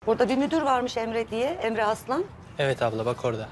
Burada bir müdür varmış Emre diye, Emre Aslan. Evet abla bak orada.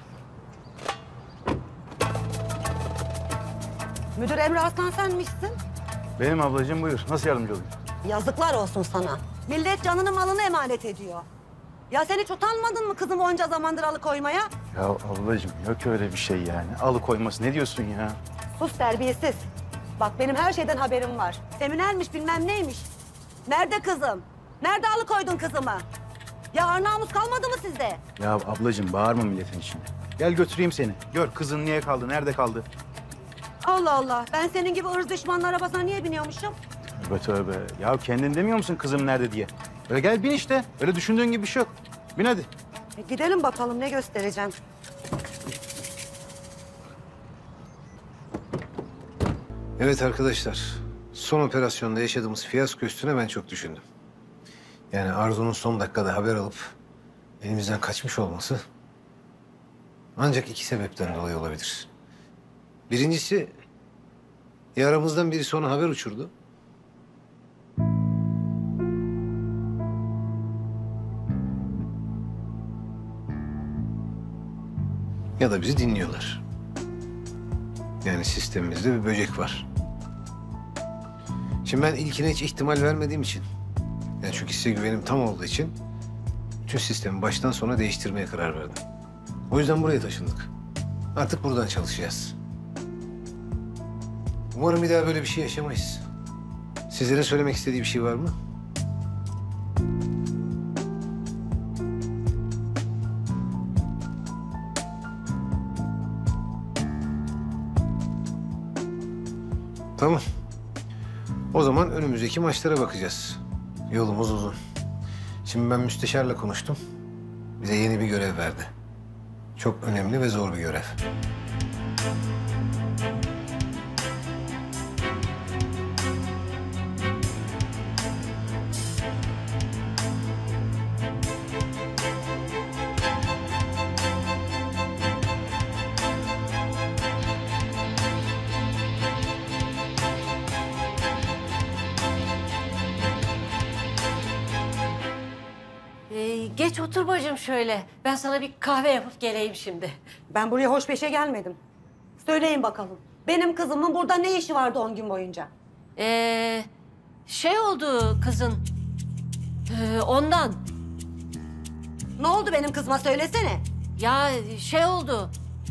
Müdür Emre Aslan senmişsin. Benim ablacığım, buyur. Nasıl yardımcı olayım? Yazıklar olsun sana. Millet canını malını emanet ediyor. Ya sen hiç utanmadın mı kızımı onca zamandır alıkoymaya? Ya ablacığım yok öyle bir şey yani. Alıkoyması ne diyorsun ya? Sus terbiyesiz. Bak benim her şeyden haberim var. Seminermiş bilmem neymiş. Nerede kızım? Nerede alıkoydun kızımı? Ya ar namus kalmadı mı sizde? Ya ablacığım bağırma milletin içinde. Gel götüreyim seni. Gör kızın niye kaldı, nerede kaldı? Allah Allah. Ben senin gibi ırz düşmanın arabasına niye biniyormuşum? Tövbe tövbe. Ya kendin demiyor musun kızım nerede diye? Öyle gel bin işte. Öyle düşündüğün gibi bir şey yok. Bin hadi. Gidelim bakalım ne göstereceğim. Evet arkadaşlar, son operasyonda yaşadığımız fiyasko üstüne ben çok düşündüm. Yani Arzu'nun son dakikada haber alıp elimizden kaçmış olması ancak iki sebepten dolayı olabilir. Birincisi, ya aramızdan birisi ona haber uçurdu. Ya da bizi dinliyorlar. Yani sistemimizde bir böcek var. Şimdi ben ilkine hiç ihtimal vermediğim için, yani çünkü size güvenim tam olduğu için tüm sistemi baştan sona değiştirmeye karar verdim. O yüzden buraya taşındık. Artık buradan çalışacağız. Umarım bir daha böyle bir şey yaşamayız. Sizlerin söylemek istediği bir şey var mı? Tamam. O zaman önümüzdeki maçlara bakacağız. Yolumuz uzun. Şimdi ben müsteşarla konuştum. Bize yeni bir görev verdi. Çok önemli ve zor bir görev. Geç otur bacım şöyle. Ben sana bir kahve yapıp geleyim şimdi. Ben buraya hoş beşe gelmedim. Söyleyin bakalım. Benim kızımın burada ne işi vardı 10 gün boyunca? Şey oldu kızın. Ondan. Ne oldu benim kızıma söylesene. Ya şey oldu.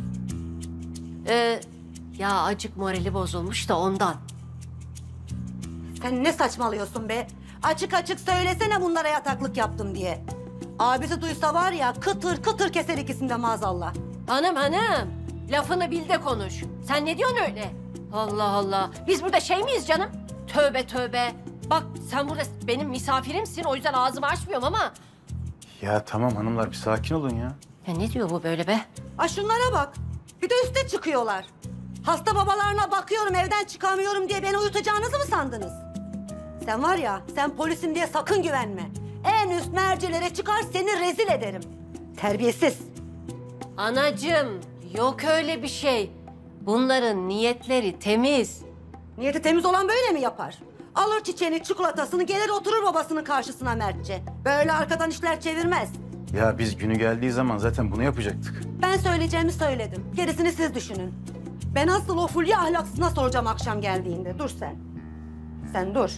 Ya acık morali bozulmuş da ondan. Sen ne saçmalıyorsun be? Açık açık söylesene bunlara yataklık yaptım diye. Abisi duysa var ya kıtır kıtır keser ikisini de maazallah. Hanım. Lafını bil de konuş. Sen ne diyorsun öyle? Allah Allah. Biz burada şey miyiz canım? Tövbe tövbe. Bak sen burada benim misafirimsin. O yüzden ağzımı açmıyorum ama. Ya tamam hanımlar bir sakin olun ya. Ya ne diyor bu böyle be? Ay şunlara bak. Bir de üste çıkıyorlar. Hasta babalarına bakıyorum evden çıkamıyorum diye beni uyutacağınızı mı sandınız? Sen var ya sen polisim diye sakın güvenme. En üst mercilere çıkar seni rezil ederim. Terbiyesiz. Anacığım yok öyle bir şey. Bunların niyetleri temiz. Niyeti temiz olan böyle mi yapar? Alır çiçeğini, çikolatasını, gelir oturur babasının karşısına mertçe. Böyle arkadan işler çevirmez. Ya biz günü geldiği zaman zaten bunu yapacaktık. Ben söyleyeceğimi söyledim. Gerisini siz düşünün. Ben asıl o Fulya ahlaksızına soracağım akşam geldiğinde. Dur sen. Sen dur.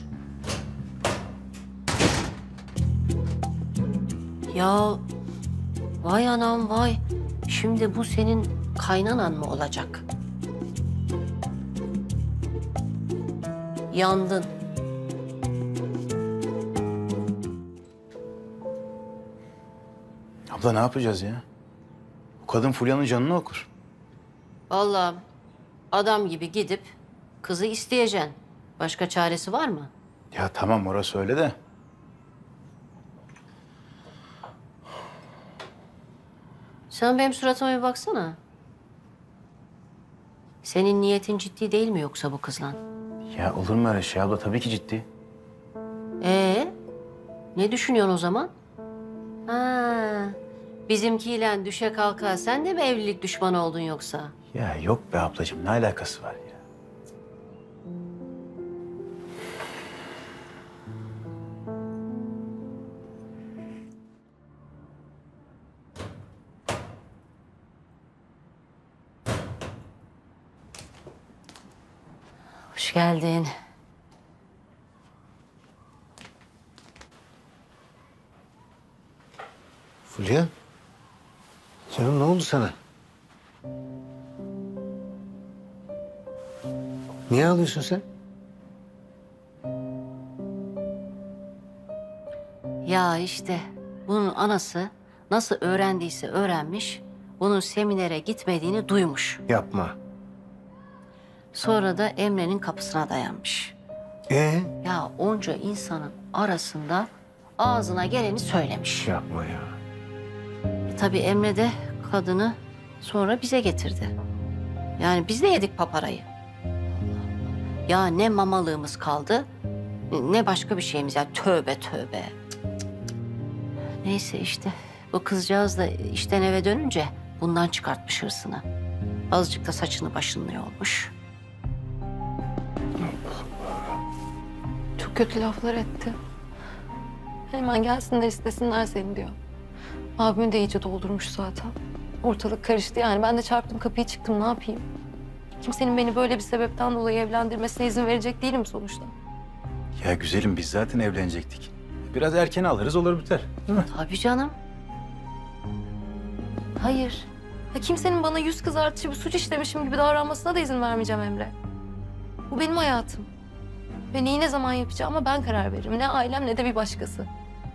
Ya vay anam vay. Şimdi bu senin kaynanan mı olacak? Yandın. Abla ne yapacağız ya? O kadın Fulya'nın canını okur. Vallahi adam gibi gidip kızı isteyeceksin. Başka çaresi var mı? Ya tamam orası öyle de. Sen benim suratıma bir baksana. Senin niyetin ciddi değil mi yoksa bu kızla? Ya olur mu öyle şey abla? Tabii ki ciddi. Ne düşünüyorsun o zaman? Ha, bizimkiyle düşe kalka sen de mi evlilik düşmanı oldun yoksa? Ya yok be ablacığım ne alakası var ya? Hoş geldin. Fulya. Canım ne oldu sana? Niye ağlıyorsun sen? Ya işte bunun anası nasıl öğrendiyse öğrenmiş, bunun seminere gitmediğini duymuş. Yapma. Sonra da Emre'nin kapısına dayanmış. Ya onca insanın arasında ağzına geleni söylemiş. Yapma ya. Tabii Emre de kadını sonra bize getirdi. Yani biz de yedik paparayı. Ya ne mamalığımız kaldı, ne başka bir şeyimiz. Ya tövbe tövbe. Cık, cık, cık. Neyse işte bu kızcağız da işten eve dönünce bundan çıkartmış hırsını. Azıcık da saçını başını yolmuş. Çok kötü laflar etti. Hemen gelsinler istesinler seni diyor. Abimi de iyice doldurmuş zaten. Ortalık karıştı yani. Ben de çarptım kapıyı çıktım, ne yapayım? Kimsenin beni böyle bir sebepten dolayı evlendirmesine izin verecek değilim sonuçta. Ya güzelim biz zaten evlenecektik. Biraz erken alırız olur biter. Değil mi? Tabii canım. Hayır. Ya kimsenin bana yüz kızartıcı bir suç işlemişim gibi davranmasına da izin vermeyeceğim Emre. Bu benim hayatım. Ve neyi ne zaman yapacağıma ben karar veririm. Ne ailem ne de bir başkası.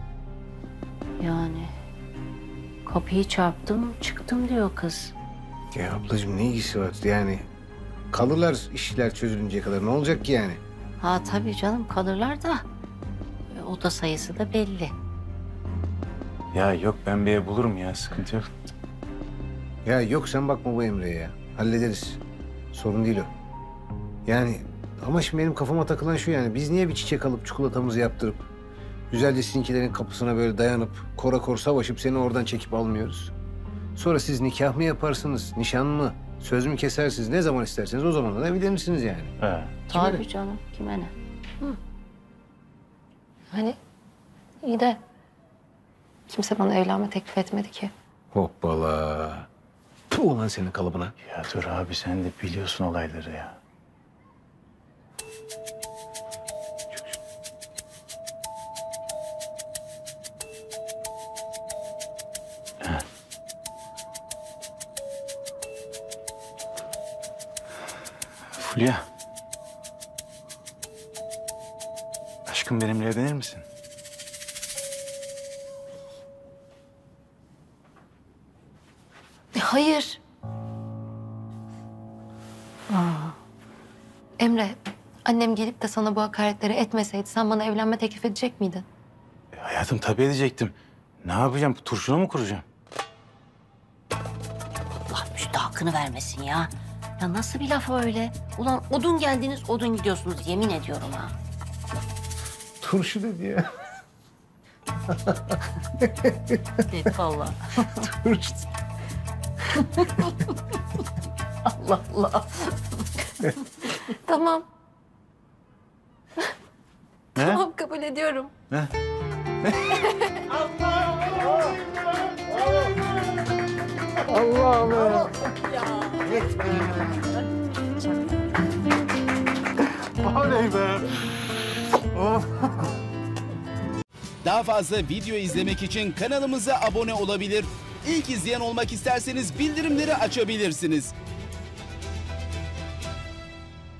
Yani kapıyı çarptım çıktım diyor kız. Ya ablacığım ne ilgisi var? Yani kalırlar işler çözülünceye kadar. Ne olacak ki yani? Ha tabii canım kalırlar da oda sayısı da belli. Ya yok ben bir ev bulurum ya sıkıntı yok. Ya yok sen bakma bu Emre'ye ya. Hallederiz. Sorun değil o. Yani ama şimdi benim kafama takılan şu yani. Biz niye bir çiçek alıp çikolatamızı yaptırıp güzelce sizinkilerin kapısına böyle dayanıp kora kor savaşıp seni oradan çekip almıyoruz? Sonra siz nikah mı yaparsınız, nişan mı, söz mü kesersiniz? Ne zaman isterseniz o zaman da evlenirsiniz yani. Ha. Tabii canım kime ne? Hani iyi de kimse bana evlenme teklif etmedi ki. Hoppala. Puh ulan senin kalıbına. Ya dur abi sen de biliyorsun olayları ya. Ha. Fulya. Aşkım benimle evlenir misin? Hayır. Emre, annem gelip de sana bu hakaretleri etmeseydi sen bana evlenme teklif edecek miydin? Hayatım tabii edecektim. Ne yapacağım? Turşunu mu kuracağım? Allah müstahakını vermesin ya. Ya nasıl bir laf öyle? Ulan odun geldiniz odun gidiyorsunuz yemin ediyorum ha. Turşu dedi ya. Dedi vallahi. Turşu. Allah Allah. Tamam, Ne? tamam kabul ediyorum. Ne? Oley be. Daha fazla video izlemek için kanalımıza abone olabilir. İlk izleyen olmak isterseniz bildirimleri açabilirsiniz.